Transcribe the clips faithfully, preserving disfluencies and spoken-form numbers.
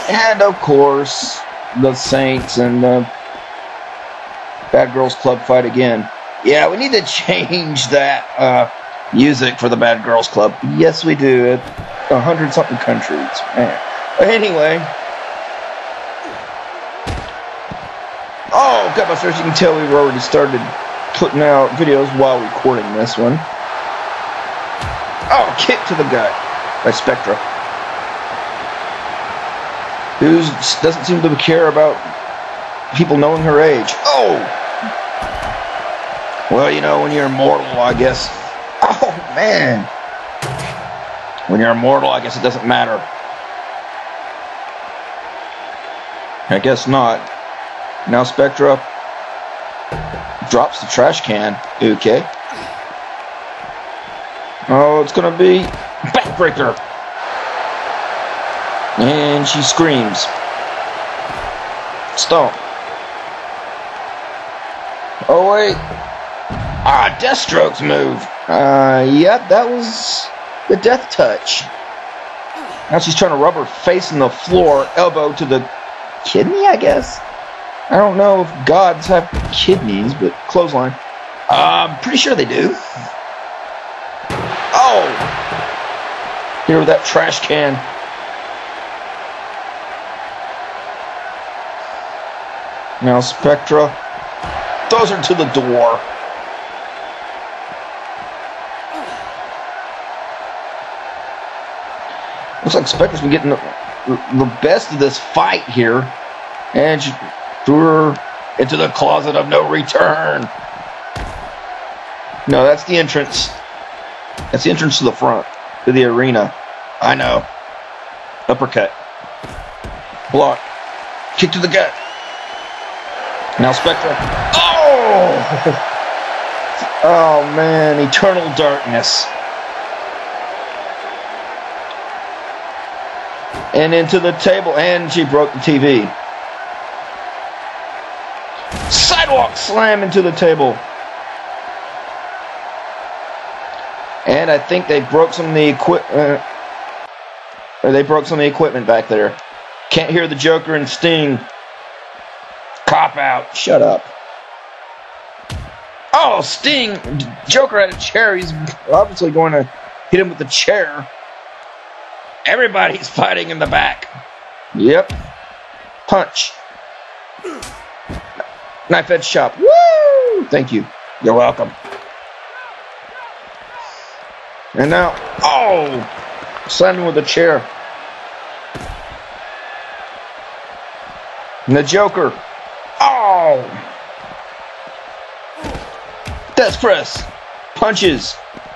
And of course, the Saints and the Bad Girls Club fight again. Yeah, we need to change that uh, music for the Bad Girls Club. Yes, we do. At a hundred something countries. Man. Anyway. Oh, Gutbusters, you can tell we've already started putting out videos while recording this one. Oh, kick to the gut by Spectra. Who doesn't seem to care about people knowing her age. Oh! Well, you know, when you're immortal, I guess. Oh, man. When you're immortal, I guess it doesn't matter. I guess not. Now Spectra drops the trash can. Okay. Oh, it's going to be backbreaker. And she screams. Stomp. Oh, wait. Ah, Deathstroke's move. Uh, yep, that was the death touch. Now she's trying to rub her face in the floor, elbow to the kidney, I guess. I don't know if gods have kidneys, but clothesline. Uh, I'm pretty sure they do. Oh! Here with that trash can. Now Spectra throws her to the door. Looks like Spectra's been getting the, the best of this fight here. And she threw her into the closet of no return. No, that's the entrance. That's the entrance to the front, to the arena. I know. Uppercut. Block. Kick to the gut. Now Spectra. Oh! Oh, man. Eternal darkness. And into the table. And she broke the T V. Sidewalk slam into the table. And I think they broke some of the equipment. Uh, or they broke some of the equipment back there. Can't hear the Joker and Sting. Cop out. Shut up. Oh, Sting. Joker had a chair. He's obviously going to hit him with the chair. Everybody's fighting in the back. Yep. Punch. Knife edge chop. Woo! Thank you. You're welcome. And now, oh! Slammed him with a chair. And the Joker. Oh! Death press. Punches.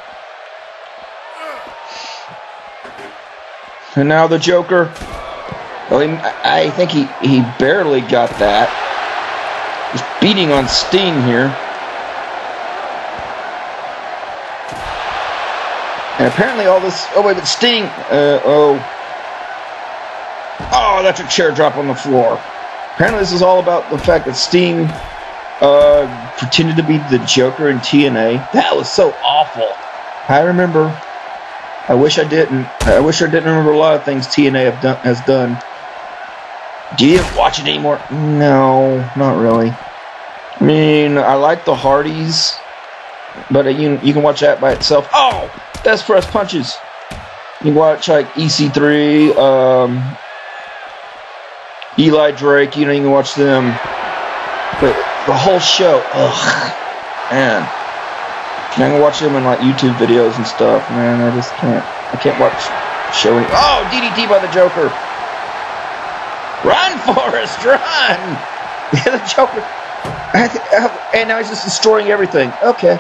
And now the Joker. Oh, he, I think he, he barely got that. He's beating on Sting here. And apparently all this... Oh, wait, but Sting... Uh, oh. Oh, that's a chair drop on the floor. Apparently this is all about the fact that Sting uh, pretended to be the Joker in T N A. That was so awful. I remember... I wish I didn't. I wish I didn't remember a lot of things T N A have done, has done. Do you watch it anymore? No, not really. I mean, I like the Hardys, but you you can watch that by itself. Oh, Death Press punches. You can watch like E C three, um, Eli Drake. You know, you can watch them. But the whole show, ugh, man. I can watch them in like YouTube videos and stuff, man. I just can't. I can't watch showing. Oh, D D T by the Joker. Run, Forrest, run! The Joker. And now he's just destroying everything. Okay.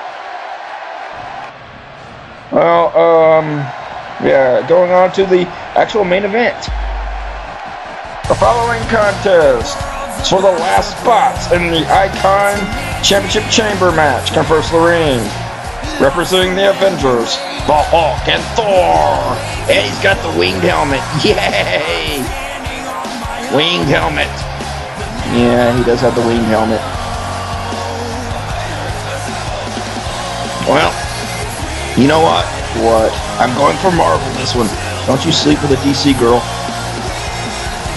Well, um, yeah, going on to the actual main event. The following contest is for the last spots in the Icon Championship Chamber match. Come first, Lorraine. Representing the Avengers, the Hulk and Thor. And he's got the winged helmet. Yay! Winged helmet. Yeah, he does have the winged helmet. Well, you know what? What? I'm going for Marvel this one. Don't you sleep with a D C girl.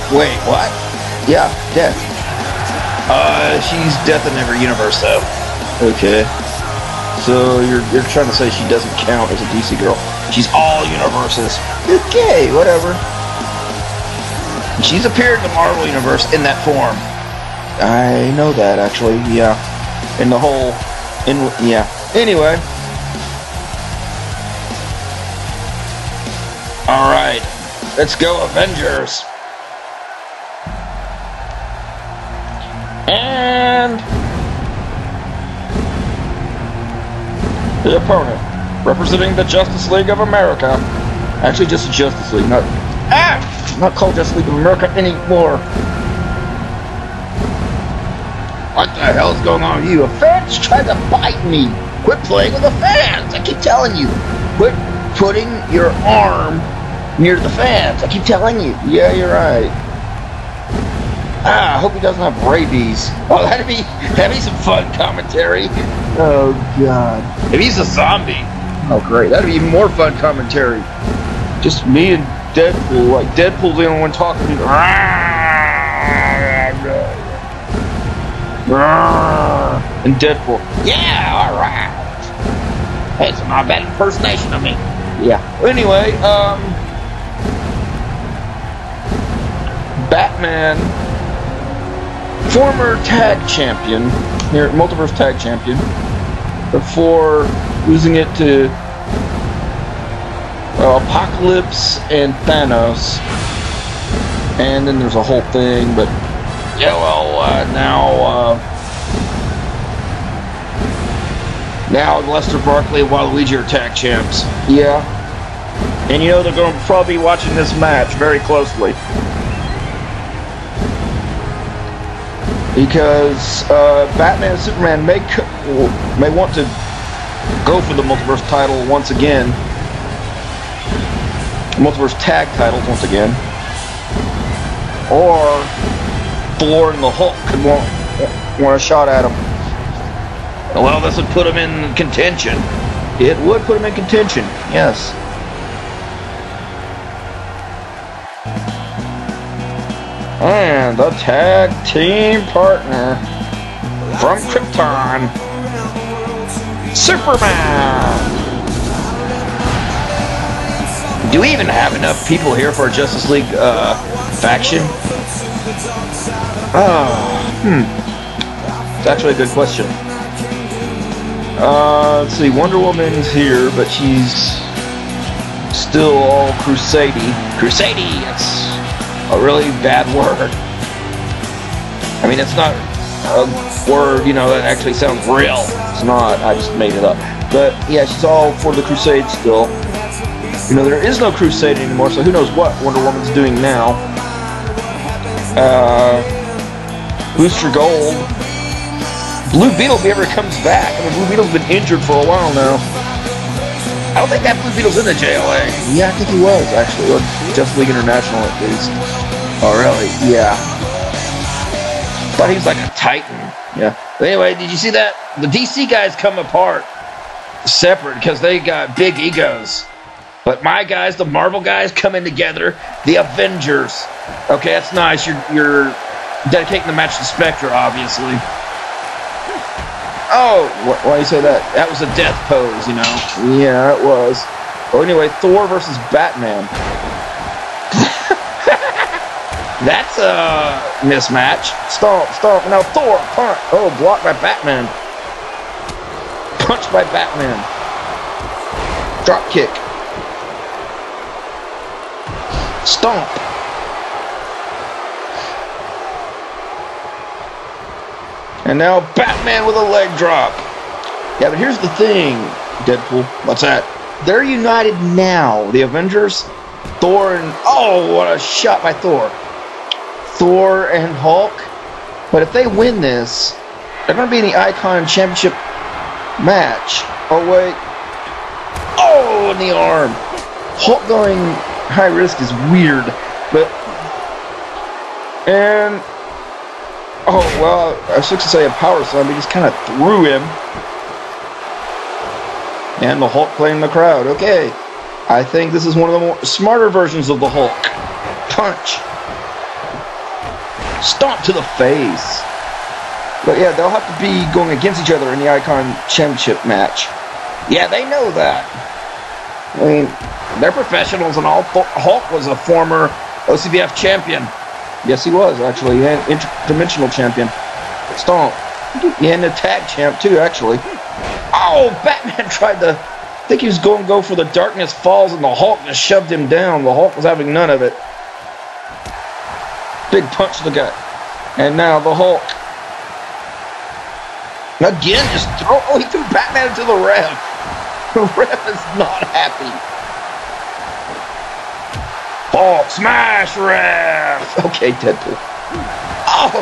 Wait, what? Yeah, Death. Uh, she's Death in every universe, though. Okay. So you're you're trying to say she doesn't count as a D C girl? She's all universes. Okay, whatever. She's appeared in the Marvel universe in that form. I know that actually. Yeah. In the whole. In yeah. Anyway. All right. Let's go, Avengers. And the opponent, representing the Justice League of America. Actually, just the Justice League, not ah, not called Justice League of America anymore. What the hell is going on with you? A fan's trying to bite me. Quit playing with the fans. I keep telling you. Quit putting your arm near the fans. I keep telling you. Yeah, you're right. Ah, I hope he doesn't have rabies. Oh, that'd be that'd be some fun commentary. Oh God. If he's a zombie. Oh great, that'd be even more fun commentary. Just me and Deadpool, like Deadpool's the only one talking to me. And Deadpool. Yeah, alright. Hey, it's not a bad impersonation of me. Yeah. Anyway, um Batman, former tag champion, here, multiverse tag champion, before losing it to uh, Apocalypse and Thanos, and then there's a whole thing. But yeah, well, uh, now uh, now Lester Barkley and Waluigi are tag champs. Yeah, and you know they're going to probably be watching this match very closely. Because uh, Batman and Superman may may want to go for the multiverse title once again, multiverse tag titles once again, or Thor and the Hulk could want want a shot at him. Well, this would put him in contention. It would put him in contention. Yes. And the tag team partner from Krypton, Superman. Do we even have enough people here for a Justice League uh, faction? Oh, hmm. It's actually a good question. Uh, let's see. Wonder Woman's here, but she's still all crusadey. Crusadey. That's a really bad word. I mean, it's not a word, you know, that actually sounds real. It's not. I just made it up. But yeah, she's all for the crusade still. You know, there is no crusade anymore, so who knows what Wonder Woman's doing now. Uh, Booster Gold. Blue Beetle, if he ever comes back. I mean, Blue Beetle's been injured for a while now. I don't think that Blue Beetle's in the J L A. Yeah, I think he was, actually. Or Justice League International, at least. Oh, really? Yeah. Thought he was like a Titan. Yeah. But anyway, did you see that? The D C guys come apart separate because they got big egos. But my guys, the Marvel guys, coming together. The Avengers. Okay, that's nice. You're, you're dedicating the match to Spectre, obviously. Oh, wh why do you say that? That was a death pose, you know. Yeah, it was. Well, anyway, Thor versus Batman. That's a mismatch. Stomp, stomp. Now Thor, punch. Oh, blocked by Batman. Punched by Batman. Drop kick. Stomp. And now Batman with a leg drop. Yeah, but here's the thing, Deadpool. What's that? They're united now. The Avengers, Thor, and... Oh, what a shot by Thor. Thor and Hulk. But if they win this, they're going to be in the Icon Championship match. Oh, wait. Oh, in the arm. Hulk going high risk is weird. But... And... Oh, well, I was supposed to say a power slam, but he just kind of threw him. And the Hulk playing the crowd. Okay. I think this is one of the more smarter versions of the Hulk. Punch. Stomp to the face. But yeah, they'll have to be going against each other in the Icon Championship match. Yeah, they know that. I mean, they're professionals and all. Hulk was a former O C B F champion. Yes, he was, actually. And interdimensional champion. Stomp. And a tag champ, too, actually. Oh, Batman tried to... I think he was going to go for the Darkness Falls, and the Hulk just shoved him down. The Hulk was having none of it. Big punch to the gut. And now the Hulk. Again, just throw... Oh, he threw Batman into the ref. The ref is not happy. Hulk smash ref. Okay, Deadpool. Oh,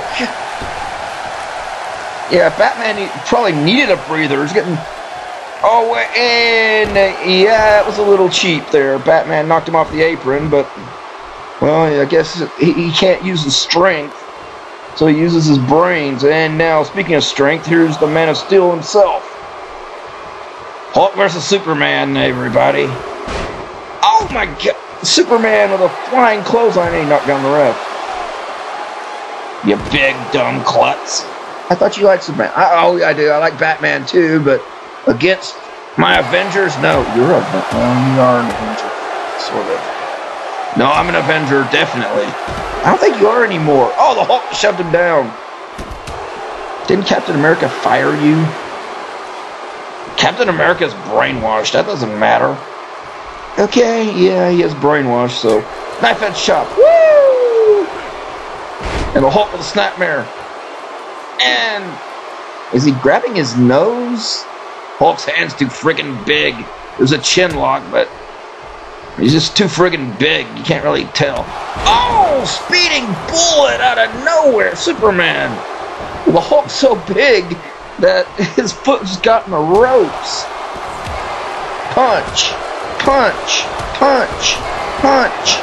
yeah, Batman he probably needed a breather. He's getting... Oh, and yeah, it was a little cheap there. Batman knocked him off the apron, but... Well, I guess he, he can't use his strength, so he uses his brains. And now, speaking of strength, here's the Man of Steel himself. Hulk versus Superman, everybody. Oh my God! Superman with a flying clothesline, and he knocked down the ref. You big dumb klutz. I thought you liked Superman. I, oh, I do. I like Batman too, but against my Avengers, no. You're a well, you are an Avenger, sort of. No, I'm an Avenger, definitely. I don't think you are anymore. Oh, the Hulk shoved him down. Didn't Captain America fire you? Captain America's brainwashed. That doesn't matter. Okay, yeah, he is brainwashed, so... Knife edge chop. Woo! And the Hulk with a snapmare. And... Is he grabbing his nose? Hulk's hand's too friggin' big. There's a chin lock, but... He's just too friggin' big. You can't really tell. Oh! Speeding bullet out of nowhere! Superman! The Hulk's so big that his foot just got in the ropes. Punch! Punch! Punch! Punch!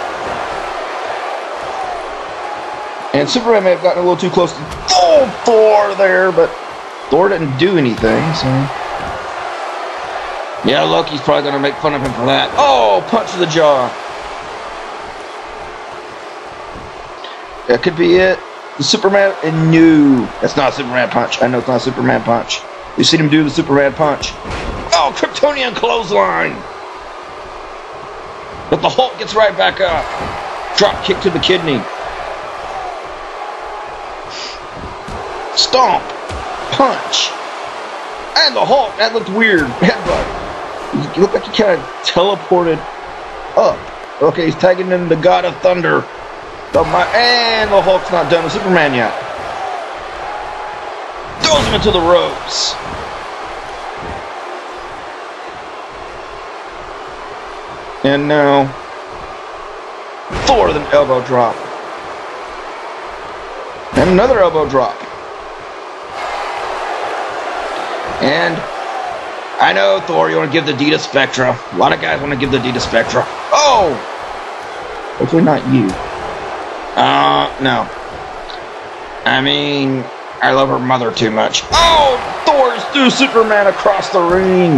And Superman may have gotten a little too close to oh, Thor there, but Thor didn't do anything, so... Yeah, Loki's probably going to make fun of him for that. Oh, punch to the jaw. That could be it. The Superman... And no, that's not a Superman punch. I know it's not a Superman punch. You've seen him do the Superman punch. Oh, Kryptonian clothesline. But the Hulk gets right back up. Drop kick to the kidney. Stomp. Punch. And the Hulk. That looked weird. Headbutt. You look like he kind of teleported up. Okay, he's tagging in the God of Thunder. And the Hulk's not done with Superman yet. Throws him into the ropes. And now, Thor with an elbow drop. And another elbow drop. And I know, Thor, you want to give the D to Spectra. A lot of guys want to give the D to Spectra. Oh! Hopefully not you. Uh, no. I mean, I love her mother too much. Oh! Thor's threw Superman across the ring.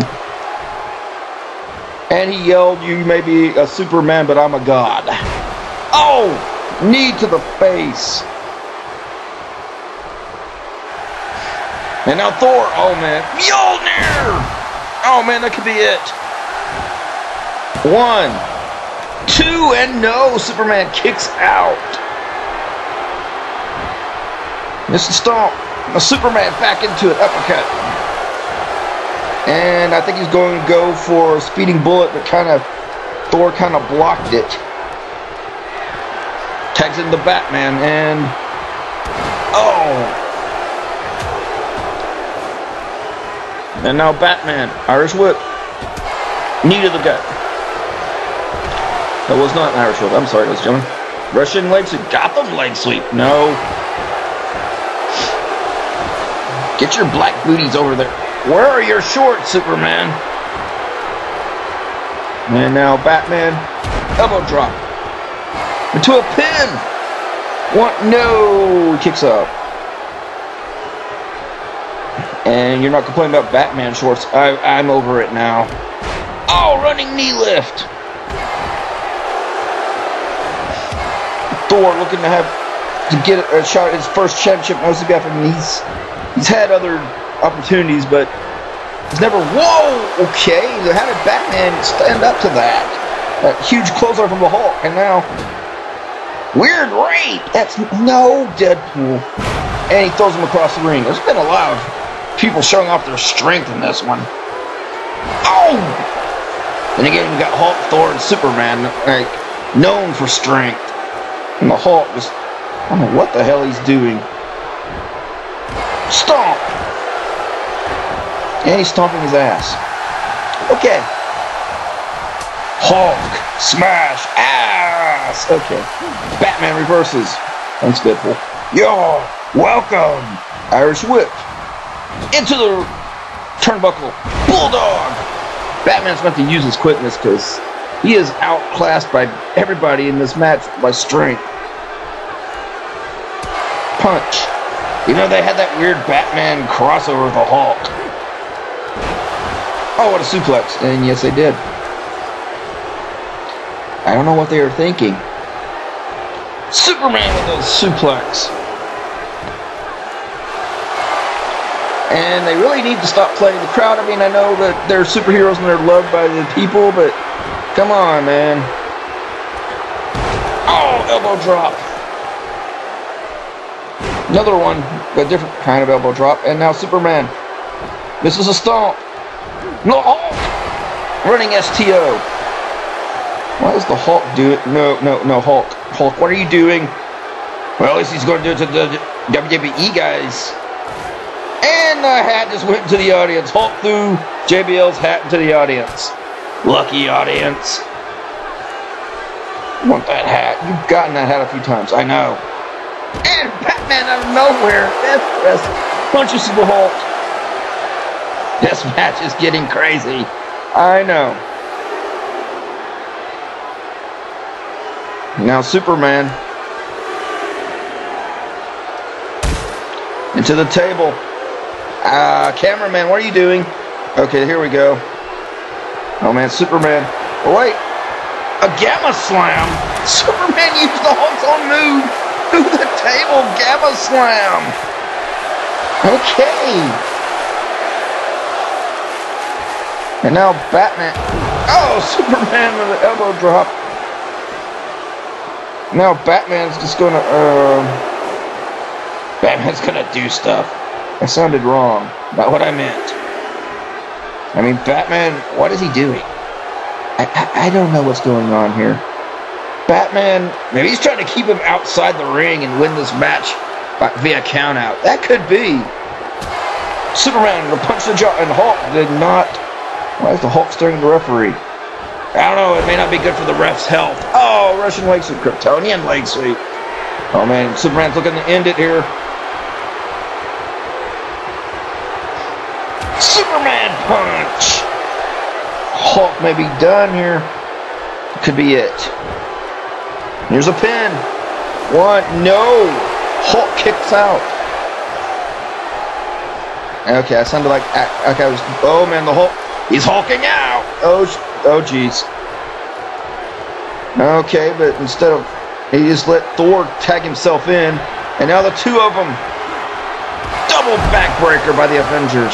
And he yelled, you may be a Superman, but I'm a god. Oh! Knee to the face. And now Thor, oh man, Mjolnir! Oh man, that could be it. One, two, and no, Superman kicks out. Mister Stomp, a Superman back into it, uppercut. And I think he's going to go for a speeding bullet, but kind of, Thor kind of blocked it. Tags into Batman, and, oh. And now Batman, Irish whip, knee to the gut. That was not an Irish whip, I'm sorry, ladies and gentlemen. Russian leg sweep, Gotham leg sweep, no. Get your black booties over there. Where are your shorts, Superman? And now Batman, elbow drop. Into a pin. One, no, kicks up. And you're not complaining about Batman shorts. I, I'm over it now. Oh, running knee lift. Thor looking to have to get a shot at his first championship in O C B F. I mean, he's he's had other opportunities, but he's never. Whoa! Okay, how did Batman stand up to that? That huge clothesline from the Hulk, and now weird rape. That's no Deadpool, and he throws him across the ring. There's been a lot of people showing off their strength in this one. Oh! And again, we got Hulk, Thor, and Superman, like known for strength, and the Hulk just. I don't know what the hell he's doing. Stomp! And he's stomping his ass. Okay. Hulk, smash, ass! Okay. Batman reverses. Thanks, Deadpool. Yo, welcome! Irish whip. Into the turnbuckle. Bulldog! Batman's going to have to use his quickness because he is outclassed by everybody in this match by strength. Punch. You know, they had that weird Batman crossover with the Hulk. Oh, what a suplex. And yes, they did. I don't know what they were thinking. Superman with a suplex. And they really need to stop playing the crowd. I mean, I know that they're superheroes and they're loved by the people, but come on, man. Oh, elbow drop. Another one, a different kind of elbow drop, and now Superman. This is a stomp. No, Hulk! Running S T O. What is the Hulk doing? No, no, no, Hulk. Hulk, what are you doing? Well, at least he's going to do it to the W W E guys. And the hat just went to the audience. Hulk threw J B L's hat into the audience. Lucky audience. You want that hat? You've gotten that hat a few times, I know. And Batman out of nowhere, death press, punches to the Hulk. This match is getting crazy. I know. Now Superman. Into the table. Uh, cameraman, what are you doing? Okay, here we go. Oh man, Superman. Oh wait. A Gamma Slam. Superman used the Hulk's own move. To the table, Gamma Slam. Okay. And now Batman. Oh, Superman with an elbow drop. Now Batman's just gonna. Uh, Batman's gonna do stuff. That sounded wrong. Not what I meant. I mean, Batman. What is he doing? I I, I don't know what's going on here. Batman, maybe he's trying to keep him outside the ring and win this match via countout. That could be. Superman will punch the jaw, and Hulk did not. Why is the Hulk staring at the referee? I don't know, it may not be good for the ref's health. Oh, Russian leg sweep, Kryptonian leg sweep. Oh man, Superman's looking to end it here. Superman punch. Hulk may be done here. Could be it. Here's a pin. One. No. Hulk kicks out. Okay, I sounded like. Okay, I was. Oh man, the Hulk. He's hulking out. Oh. Oh jeez. Okay, but instead of, he just let Thor tag himself in, and now the two of them. Double backbreaker by the Avengers.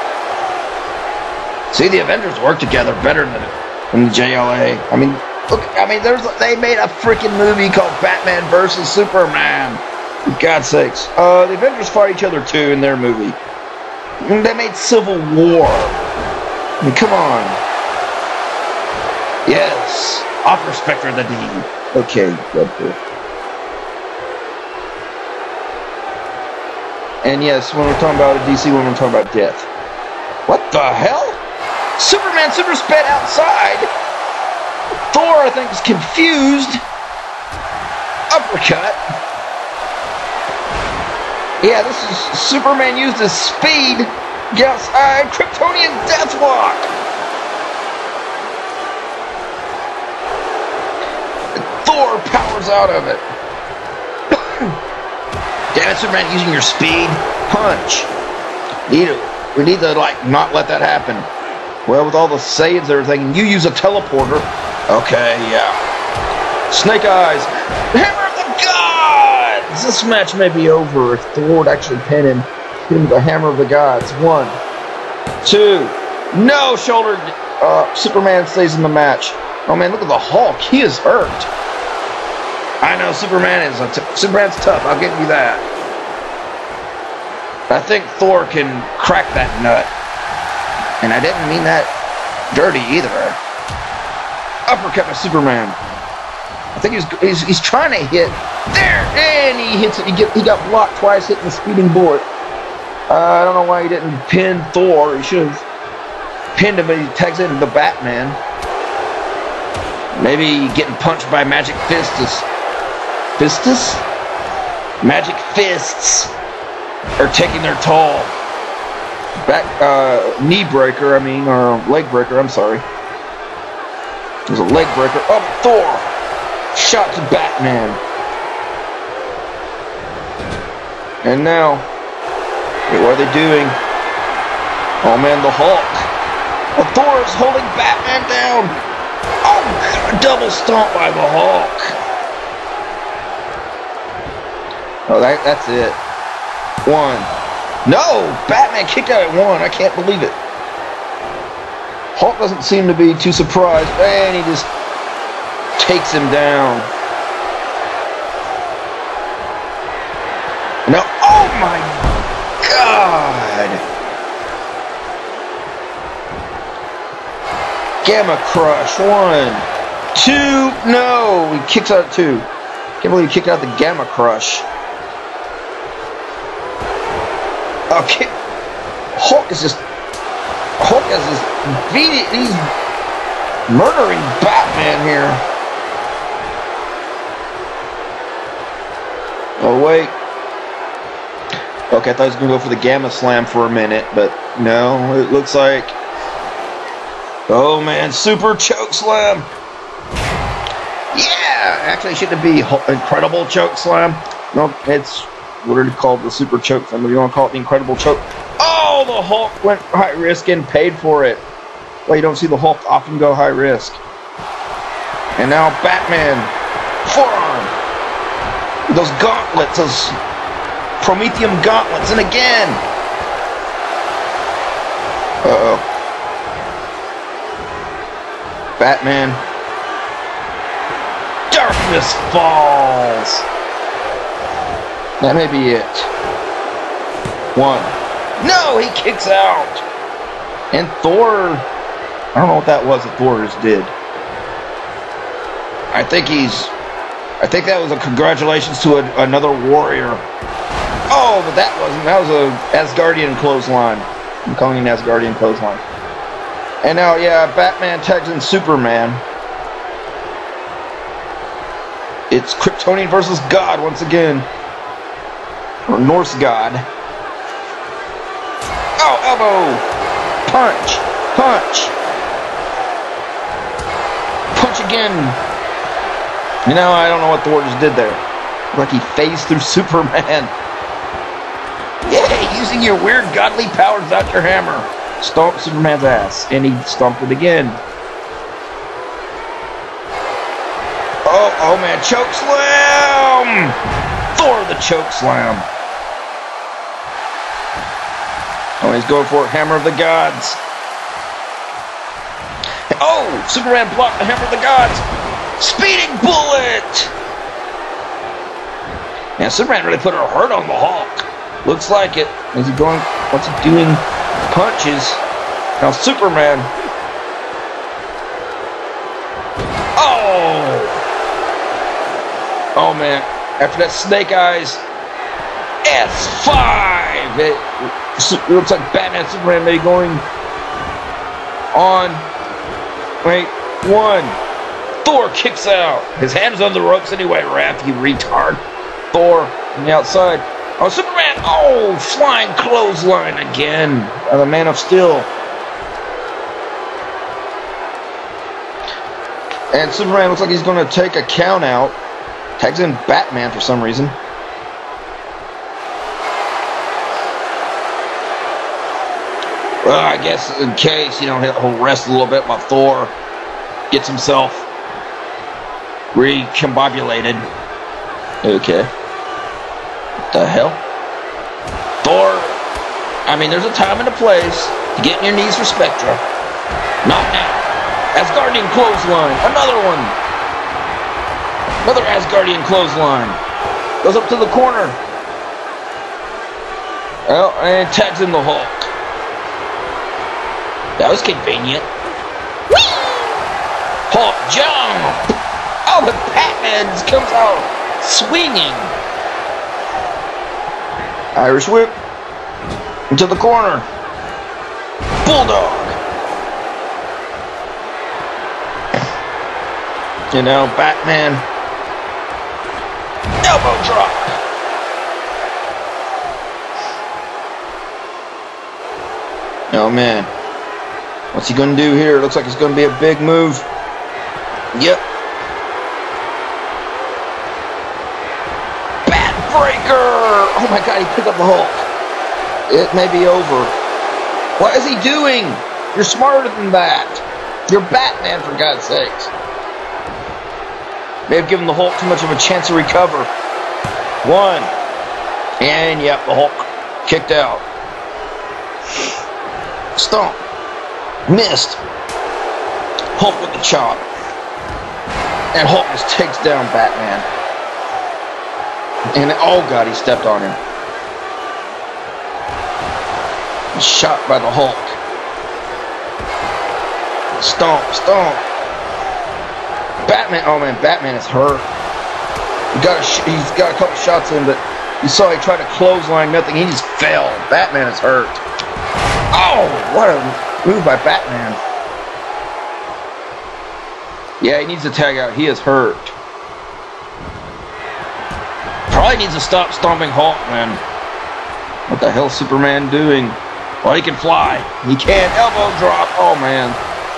See, the Avengers work together better than than the J L A. I mean. Look, I mean, there's they made a freaking movie called Batman versus Superman. For God's sakes. Uh, the Avengers fought each other too in their movie. They made Civil War. I mean, come on. Yes. Offer Spectre the D. Okay, Deadpool. And yes, when we're talking about a D C, when we're talking about death. What the hell? Superman super sped outside. Thor, I think, is confused. Uppercut. Yeah, this is Superman used his speed. Get outside. Kryptonian Deathwalk. Thor powers out of it. Damn it, Superman, using your speed. Punch. Need it. We need to, like, not let that happen. Well, with all the saves and everything, you use a teleporter. Okay, yeah. Snake Eyes. Hammer of the Gods! This match may be over if Thor would actually pin him. Hit him with the hammer of the gods. One, two, no shoulder. Uh, Superman stays in the match. Oh man, look at the Hulk. He is hurt. I know Superman is a t Superman's tough. I'll give you that. I think Thor can crack that nut, and I didn't mean that dirty either. Uppercut by Superman. I think he's he's, he's trying to hit there, and he hits it. He get he got blocked twice, hitting the speeding bullet. Uh, I don't know why he didn't pin Thor. He should have pinned him, but he tags in the Batman. Maybe getting punched by Magic Fistus. Fistus? Magic Fists are taking their toll. Back, uh, knee breaker, I mean, or leg breaker, I'm sorry. There's a leg breaker. Oh, Thor! Shot to Batman. And now, wait, what are they doing? Oh man, the Hulk. Oh, Thor is holding Batman down. Oh, God, double stomp by the Hulk. Oh, that, that's it. One. No! Batman kicked out at one. I can't believe it. Hulk doesn't seem to be too surprised. And he just takes him down. No. Oh, my God. Gamma Crush. One. Two. No. He kicks out at two. Can't believe he kicked out the Gamma Crush. Okay, Hulk is just Hulk is just beating. He's murdering Batman here. Oh wait. Okay, I thought he was gonna go for the Gamma Slam for a minute, but no. It looks like. Oh man, Super Choke Slam. Yeah, actually, it shouldn't be Incredible Choke Slam. No, it's. What are they called? The Super Choke Slam. You want to call it the Incredible Choke? Oh, the Hulk went high risk and paid for it. Well, you don't see the Hulk often go high risk. And now Batman, forearm. Those gauntlets, those Prometheum gauntlets, and again. Uh-oh. Batman. Darkness falls. That may be it. One. No, he kicks out. And Thor, I don't know what that was that Thor just did. I think he's, I think that was a congratulations to a, another warrior. Oh, but that wasn't, that was a Asgardian clothesline. I'm calling it an Asgardian clothesline. And now, yeah, Batman tags in Superman. It's Kryptonian versus God once again. Or Norse God. Oh, elbow! Punch! Punch! Punch again! You know, I don't know what Thor just did there. Like he phased through Superman. Yay! Using your weird godly powers without your hammer. Stomp Superman's ass. And he stomped it again. Oh, oh man, choke slam! Thor the choke slam. Oh, he's going for it. Hammer of the Gods. Oh, Superman blocked the Hammer of the Gods. Speeding bullet. Yeah, Superman really put a hurt on the Hulk. Looks like it. Is he going? What's he doing? Punches. Now Superman. Oh. Oh man. After that Snake Eyes. S five. It, it looks like Batman and Superman may be going on. Wait, one. Thor kicks out. His hand's on the ropes anyway, ref, you retard. Thor on the outside. Oh, Superman. Oh, flying clothesline again. Uh, the Man of Steel. And Superman looks like he's going to take a count out. Tags in Batman for some reason. Well, I guess in case, you know, he'll rest a little bit while Thor gets himself recombobulated. Okay. The hell? Thor. I mean, there's a time and a place to get in your knees for Spectra. Not now. Asgardian clothesline. Another one. Another Asgardian clothesline. Goes up to the corner. Well, and tags in the Hulk. That was convenient. Whee! Hulk jump. Oh, but Batman comes out swinging. Irish whip. Into the corner. Bulldog. You know, Batman. Elbow drop. Oh man. What's he gonna do here? Looks like it's gonna be a big move. Yep. Batbreaker! Oh my god, he picked up the Hulk. It may be over. What is he doing? You're smarter than that. You're Batman, for God's sakes. May have given the Hulk too much of a chance to recover. One. And, yep, the Hulk kicked out. Stomp. Missed. Hulk with the chop. And Hulk just takes down Batman. And, oh God, he stepped on him. Shot by the Hulk. Stomp, stomp. Batman, oh man, Batman is hurt. He got a sh he's got a couple shots in, but you saw he tried to clothesline, nothing. He just fell. Batman is hurt. Oh, what a move by Batman. Yeah, he needs to tag out. He is hurt. Probably needs to stop stomping Hulk, man. What the hell is Superman doing? Well, he can fly. He can. Elbow drop. Oh, man.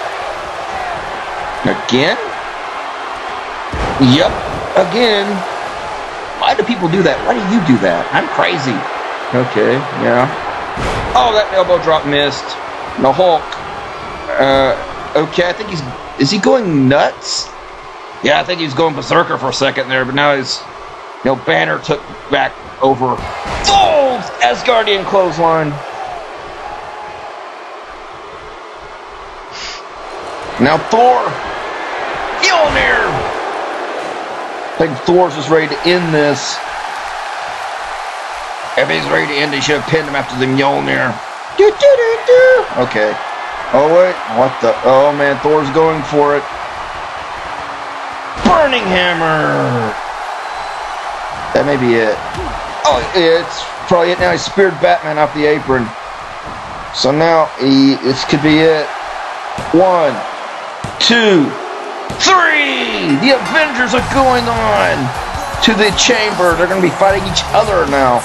Again? Yep. Again. Why do people do that? Why do you do that? I'm crazy. Okay, yeah. Oh, that elbow drop missed. The Hulk. Uh, okay, I think he's... Is he going nuts? Yeah, I think he's going berserker for a second there, but now he's... You know, Banner took back over. Folds! Asgardian clothesline. Now Thor. Mjolnir. I think Thor's just ready to end this. If he's ready to end, he should have pinned him after the Mjolnir. Do, do, do, do. Okay. Oh, wait. What the? Oh, man. Thor's going for it. Burning Hammer. That may be it. Oh, it's probably it now. He speared Batman off the apron. So now, he, this could be it. One, two, three! The Avengers are going on to the chamber. They're going to be fighting each other now.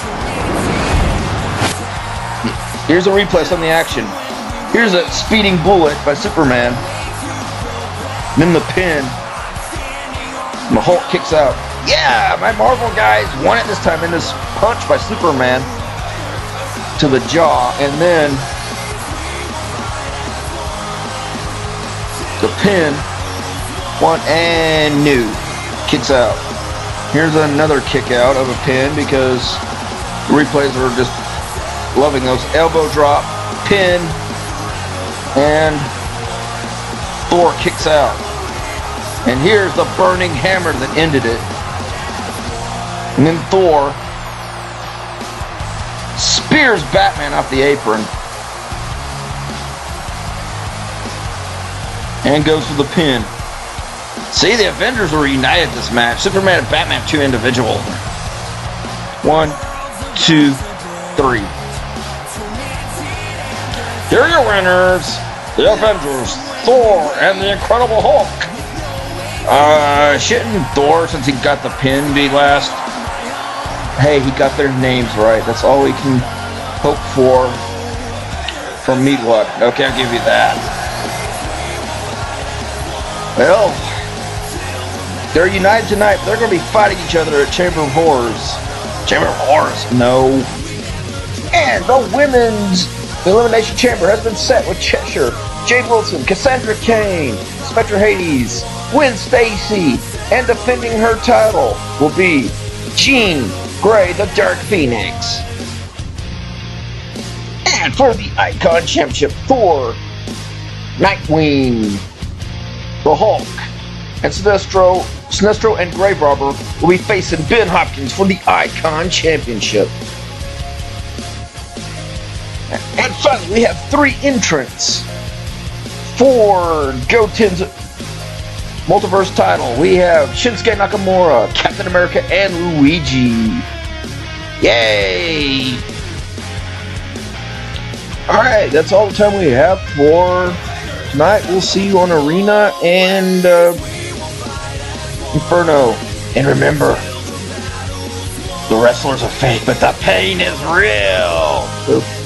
Here's a replay from the action. Here's a speeding bullet by Superman. And then the pin. And the Hulk kicks out. Yeah, my Marvel guys won it this time in this punch by Superman to the jaw. And then the pin. One and new. Kicks out. Here's another kick out of a pin because the replays are just loving those. Elbow drop, pin, and Thor kicks out. And here's the burning hammer that ended it. And then Thor spears Batman off the apron. And goes for the pin. See, the Avengers were united this match. Superman and Batman, two individual. One, two, three. Here are your winners. The Avengers, Thor, and the Incredible Hulk. Uh, shouldn't Thor, since he got the pin, be last? Hey, he got their names right. That's all we can hope for from Meatluck. Okay, I'll give you that. Well, they're united tonight, but they're going to be fighting each other at Chamber of Horrors. Chamber of Horrors? No. And the women's Elimination Chamber has been set with Cheshire, Jade Wilson, Cassandra Cain, Spectra Hades, Gwen Stacy, and defending her title will be Jean Gray, the Dark Phoenix. And for the Icon Championship, Thor, Nightwing, the Hulk, and Sinestro, Sinestro and Grave Robber will be facing Ben Hopkins for the Icon Championship. And finally, we have three entrants for Goten's Multiverse title. We have Shinsuke Nakamura, Captain America, and Luigi. Yay! Alright, that's all the time we have for tonight. We'll see you on Arena and uh, Inferno. And remember, the wrestlers are fake, but the pain is real. Oops.